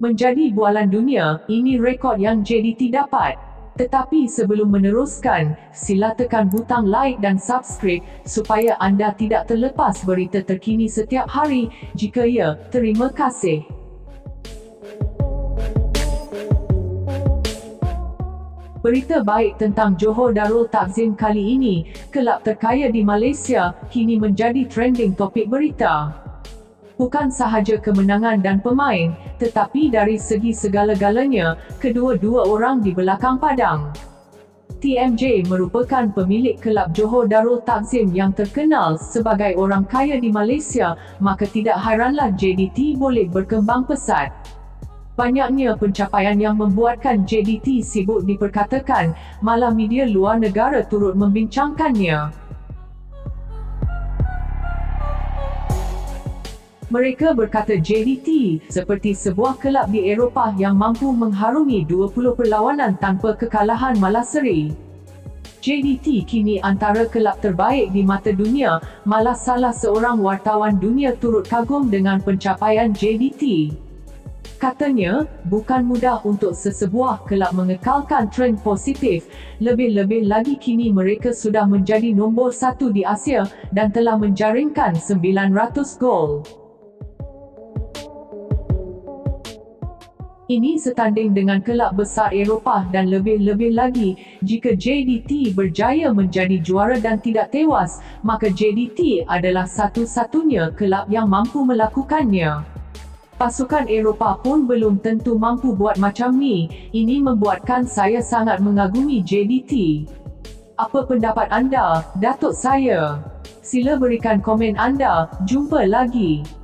menjadi bualan dunia. Ini rekod yang JDT dapat. Tetapi sebelum meneruskan, sila tekan butang like dan subscribe supaya anda tidak terlepas berita terkini setiap hari. Jika ya, terima kasih. Berita baik tentang Johor Darul Takzim kali ini, kelab terkaya di Malaysia, kini menjadi trending topik berita. Bukan sahaja kemenangan dan pemain, tetapi dari segi segala-galanya, kedua-dua orang di belakang padang. TMJ merupakan pemilik kelab Johor Darul Takzim yang terkenal sebagai orang kaya di Malaysia, maka tidak hairanlah JDT boleh berkembang pesat. Banyaknya pencapaian yang membuatkan JDT sibuk diperkatakan, malah media luar negara turut membincangkannya. Mereka berkata JDT seperti sebuah kelab di Eropah yang mampu mengharungi 20 perlawanan tanpa kekalahan malah seri. JDT kini antara kelab terbaik di mata dunia, malah salah seorang wartawan dunia turut kagum dengan pencapaian JDT. Katanya, bukan mudah untuk sesebuah kelab mengekalkan trend positif, lebih-lebih lagi kini mereka sudah menjadi nombor 1 di Asia dan telah menjaringkan 900 gol. Ini setanding dengan kelab besar Eropah dan lebih-lebih lagi, jika JDT berjaya menjadi juara dan tidak tewas, maka JDT adalah satu-satunya kelab yang mampu melakukannya. Pasukan Eropah pun belum tentu mampu buat macam ni. Ini membuatkan saya sangat mengagumi JDT. Apa pendapat anda, Datuk saya? Sila berikan komen anda. Jumpa lagi.